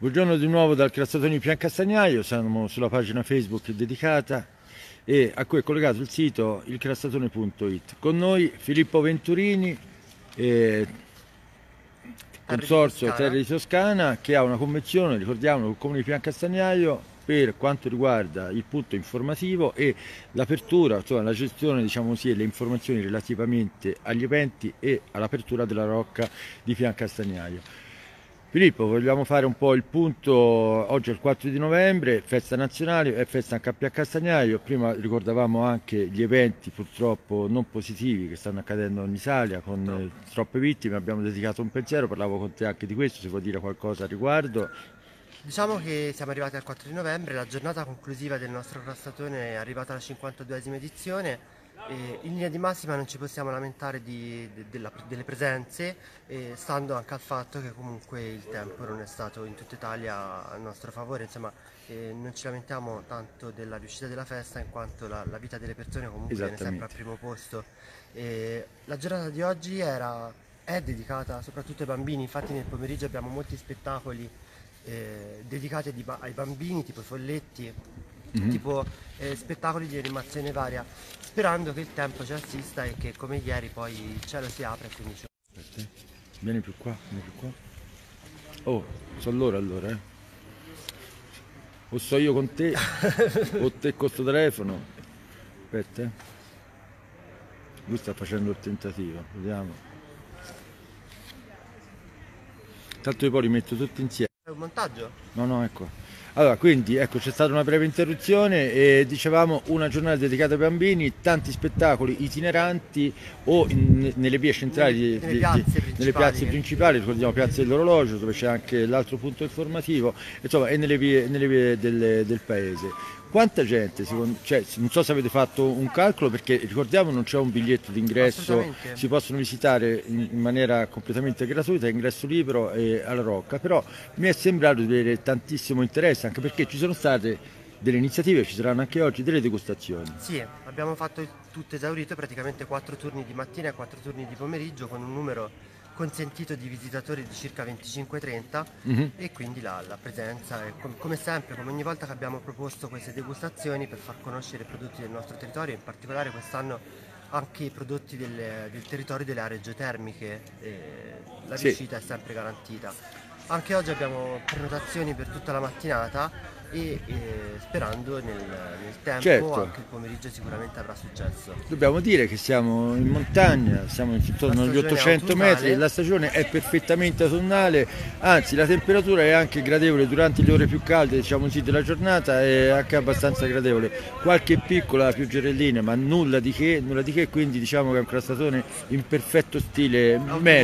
Buongiorno di nuovo dal Crastotoni Pian Castagnaio, siamo sulla pagina Facebook dedicata e a cui è collegato il sito ilcrastatone.it. Con noi Filippo Venturini, Consorzio Terre di Toscana, che ha una convenzione, ricordiamo, col Comune di Pian Castagnaio per quanto riguarda il punto informativo e l'apertura, insomma la gestione, diciamo così, e le informazioni relativamente agli eventi e all'apertura della Rocca di Pian Castagnaio. Filippo, vogliamo fare un po' il punto. Oggi è il 4 di novembre, festa nazionale, è festa anche a Pian Castagnaio. Prima ricordavamo anche gli eventi purtroppo non positivi che stanno accadendo in Italia con troppe vittime, abbiamo dedicato un pensiero, parlavo con te anche di questo, si può dire qualcosa a riguardo? Diciamo che siamo arrivati al 4 di novembre, la giornata conclusiva del nostro Crastotone è arrivata alla 52esima edizione. E in linea di massima non ci possiamo lamentare delle presenze, stando anche al fatto che comunque il tempo non è stato in tutta Italia a nostro favore, insomma non ci lamentiamo tanto della riuscita della festa in quanto la vita delle persone comunque viene sempre al primo posto. La giornata di oggi è dedicata soprattutto ai bambini, infatti nel pomeriggio abbiamo molti spettacoli dedicati ai bambini, tipo i folletti, tipo spettacoli di animazione varia, sperando che il tempo ci assista e che come ieri poi il cielo si apre e quindi Aspetta, vieni più qua, vieni più qua. Oh, sono loro allora, O sto io con te, o te con sto telefono. Aspetta, Lui sta facendo il tentativo, vediamo. Tanto io poi li metto tutti insieme. È un montaggio? No, ecco. Allora, quindi ecco, c'è stata una breve interruzione e dicevamo una giornata dedicata ai bambini, tanti spettacoli itineranti o nelle vie centrali, nelle piazze principali, ricordiamo Piazza dell'Orologio dove c'è anche l'altro punto informativo, insomma, e nelle vie del paese. Quanta gente, cioè, non so se avete fatto un calcolo, perché ricordiamo non c'è un biglietto d'ingresso, si possono visitare in maniera completamente gratuita, ingresso libero alla Rocca, però mi è sembrato di avere tantissimo interesse, anche perché ci sono state delle iniziative, ci saranno anche oggi delle degustazioni. Sì, abbiamo fatto tutto esaurito, praticamente 4 turni di mattina e 4 turni di pomeriggio con un numero consentito di visitatori di circa 25-30 e quindi la presenza è come sempre, come ogni volta che abbiamo proposto queste degustazioni per far conoscere i prodotti del nostro territorio, in particolare quest'anno anche i prodotti del territorio delle aree geotermiche, la riuscita è sempre garantita. Anche oggi abbiamo prenotazioni per tutta la mattinata e sperando nel tempo anche il pomeriggio sicuramente avrà successo. Dobbiamo dire che siamo in montagna, siamo intorno agli 800 metri, la stagione è perfettamente autunnale, anzi la temperatura è anche gradevole durante le ore più calde, diciamo così, della giornata, è anche abbastanza gradevole, qualche piccola pioggerellina ma nulla di che, quindi diciamo che è un Crastotone in perfetto stile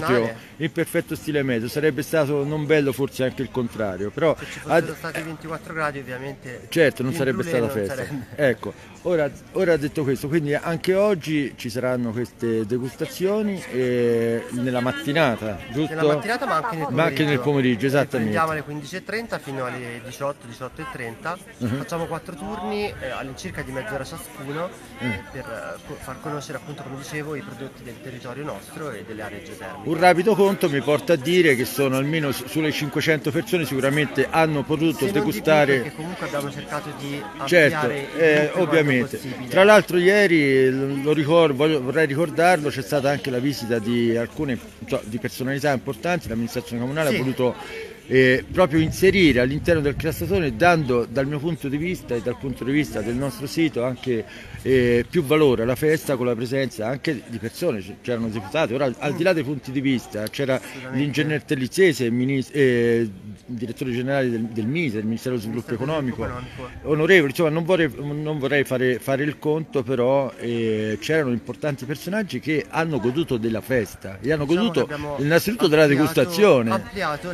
meteo, sarebbe stato non bello forse anche il contrario, però se ci fossero stati 24 gradi ovviamente certo non sarebbe stata festa. Ecco, ora detto questo, quindi anche oggi ci saranno queste degustazioni nella mattinata, giusto? Nella mattinata ma anche nel pomeriggio, esattamente. Andiamo alle 15:30 fino alle 18:30, facciamo 4 turni all'incirca di mezz'ora ciascuno per far conoscere, appunto come dicevo, i prodotti del territorio nostro e delle aree geotermiche. Un rapido conto mi porta a dire che sono almeno sulle 500 persone sicuramente hanno potuto degustare. Perché comunque abbiamo cercato di ampliare ovviamente. Tra l'altro ieri, vorrei ricordarlo, c'è stata anche la visita di alcune di personalità importanti, l'amministrazione comunale ha voluto proprio inserire all'interno del Crastotone, dando dal mio punto di vista e dal punto di vista del nostro sito anche più valore alla festa, con la presenza anche di persone, c'erano deputati, ora al di là dei punti di vista c'era l'ingegner Tellizzese, direttore generale del MISE, del Ministero dello Sviluppo Economico, onorevoli, insomma non vorrei fare il conto, però c'erano importanti personaggi che hanno goduto della festa e hanno goduto innanzitutto della degustazione. Ampliato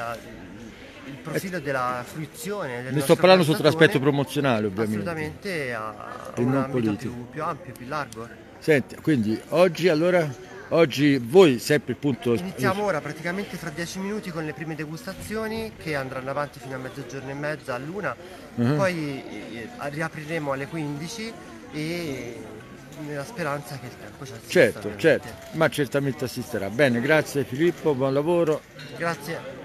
il profilo della fruizione del ne sto parlando sotto l'aspetto promozionale, ovviamente. Assolutamente, a un ambito più ampio, più largo. Senti, quindi oggi voi sempre il punto. Iniziamo ora praticamente fra 10 minuti con le prime degustazioni che andranno avanti fino a mezzogiorno e mezza, all'una, poi riapriremo alle 15 e nella speranza che il tempo ci assista. Certo, ma certamente assisterà. Bene, grazie Filippo, buon lavoro. Grazie.